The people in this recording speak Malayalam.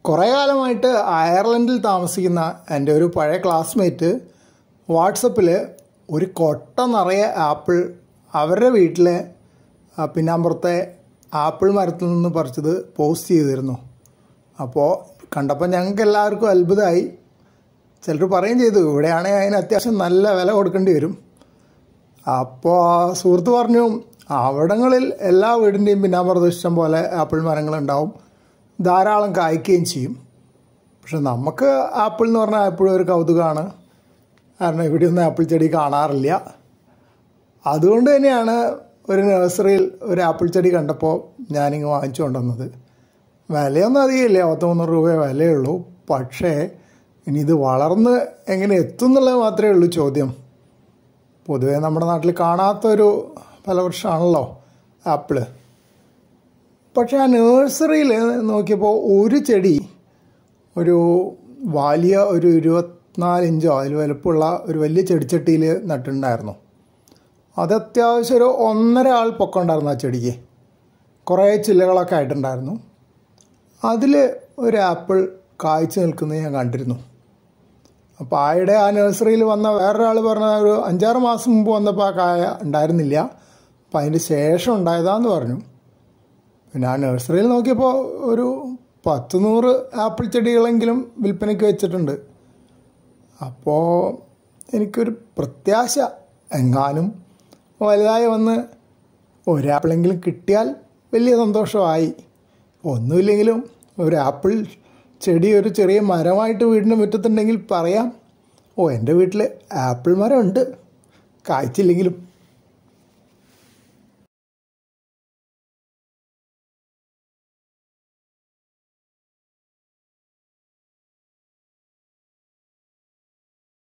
കുറേ കാലമായിട്ട് അയർലൻഡിൽ താമസിക്കുന്ന എൻ്റെ ഒരു പഴയ ക്ലാസ്മേറ്റ് വാട്സപ്പിൽ ഒരു കൊട്ട നിറയെ ആപ്പിൾ അവരുടെ വീട്ടിലെ പിന്നാമ്പുറത്തെ ആപ്പിൾ മരത്തിൽ നിന്ന് പറിച്ചത് പോസ്റ്റ് ചെയ്തിരുന്നു. അപ്പോൾ കണ്ടപ്പോൾ ഞങ്ങൾക്ക് എല്ലാവർക്കും അത്ഭുതമായി. ചിലർ പറയുകയും ചെയ്തു, ഇവിടെയാണെങ്കിൽ അതിന് അത്യാവശ്യം നല്ല വില കൊടുക്കേണ്ടി വരും. അപ്പോൾ സുഹൃത്ത് പറഞ്ഞു, അവിടങ്ങളിൽ എല്ലാ വീടിൻ്റെയും പിന്നാമ്പുറത്ത് ഇഷ്ടം പോലെ ആപ്പിൾ മരങ്ങളുണ്ടാവും, ധാരാളം കായ്ക്കുകയും ചെയ്യും. പക്ഷെ നമുക്ക് ആപ്പിൾ എന്ന് പറഞ്ഞാൽ എപ്പോഴും ഒരു കൗതുകമാണ്. കാരണം ഇവിടെയൊന്നും ആപ്പിൾ ചെടി കാണാറില്ല. അതുകൊണ്ട് തന്നെയാണ് ഒരു നഴ്സറിയിൽ ഒരു ആപ്പിൾ ചെടി കണ്ടപ്പോൾ ഞാനിങ്ങ് വാങ്ങിച്ചു കൊണ്ടുവന്നത്. വിലയൊന്നും അധികമില്ല, 53 രൂപയെ വിലയുള്ളൂ. പക്ഷേ ഇനി ഇത് വളർന്ന് എങ്ങനെ എത്തും എന്നുള്ളത് മാത്രമേ ഉള്ളൂ ചോദ്യം. പൊതുവേ നമ്മുടെ നാട്ടിൽ കാണാത്തൊരു ഫലവൃക്ഷമാണല്ലോ ആപ്പിള്. പക്ഷേ ആ നഴ്സറിയിൽ നോക്കിയപ്പോൾ ഒരു ചെടി ഒരു വലിയ ഒരു 24 ഇഞ്ചോ അതിൽ വലുപ്പമുള്ള ഒരു വലിയ ചെടിച്ചട്ടിയിൽ നട്ടിട്ടുണ്ടായിരുന്നു. അത് അത്യാവശ്യം ഒരു 1.5 ആൾ പൊക്കം ഉണ്ടായിരുന്നു ആ ചെടിക്ക്. കുറേ ചില്ലകളൊക്കെ ആയിട്ടുണ്ടായിരുന്നു. അതിൽ ഒരു ആപ്പിൾ കായ്ച്ചു നിൽക്കുന്നത് ഞാൻ കണ്ടിരുന്നു. അപ്പോൾ ആയുടെ ആ നഴ്സറിയിൽ വന്ന വേറൊരാൾ പറഞ്ഞ ഒരു 5-6 മാസം മുമ്പ് വന്നപ്പോൾ ആ കായ ഉണ്ടായിരുന്നില്ല, അപ്പോൾ അതിൻ്റെ ശേഷം ഉണ്ടായതാന്ന് പറഞ്ഞു. പിന്നെ ആ നഴ്സറിയിൽ നോക്കിയപ്പോൾ ഒരു 10-100 ആപ്പിൾ ചെടികളെങ്കിലും വിൽപ്പനയ്ക്ക് വെച്ചിട്ടുണ്ട്. അപ്പോൾ എനിക്കൊരു പ്രത്യാശ, എങ്ങാനും വലുതായി വന്ന് ഒരാപ്പിളെങ്കിലും കിട്ടിയാൽ വലിയ സന്തോഷമായി. ഒന്നുമില്ലെങ്കിലും ഒരു ആപ്പിൾ ചെടി ഒരു ചെറിയ മരമായിട്ട് വീടിന് മുറ്റത്തുണ്ടെങ്കിൽ പറയാം, എൻ്റെ വീട്ടിൽ ആപ്പിൾ മരം ഉണ്ട്, കായ്ച്ചില്ലെങ്കിലും.